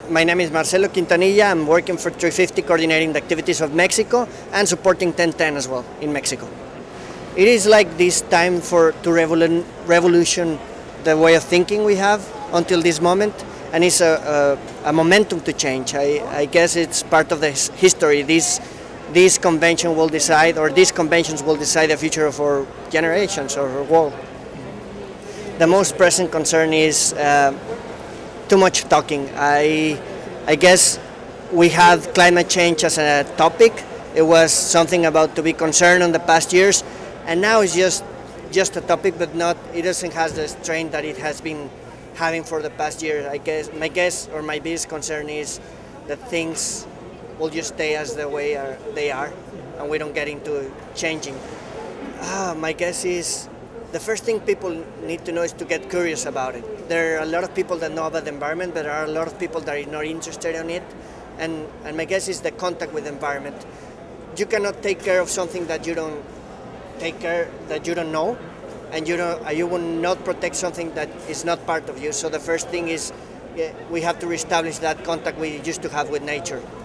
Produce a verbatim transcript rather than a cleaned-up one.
My name is Marcelo Quintanilla. I'm working for three fifty, coordinating the activities of Mexico and supporting ten ten as well in Mexico. It is like this time for to revolu revolution the way of thinking we have until this moment, and it's a, a, a momentum to change. I, I guess it's part of the history. This this convention will decide, or these conventions will decide the future of our generations or our world. The most present concern is uh, too much talking. I, I guess we had climate change as a topic. It was something about to be concerned in the past years, and now it's just just a topic, but not. It doesn't have the strength that it has been having for the past year. I guess my guess or my biggest concern is that things will just stay as the way are, they are, and we don't get into changing. Ah, my guess is the first thing people need to know is to get curious about it. There are a lot of people that know about the environment, but there are a lot of people that are not interested in it, and, and my guess is the contact with the environment. You cannot take care of something that you don't take care, that you don't know, and you don't, you will not protect something that is not part of you. So the first thing is, yeah, we have to reestablish that contact we used to have with nature.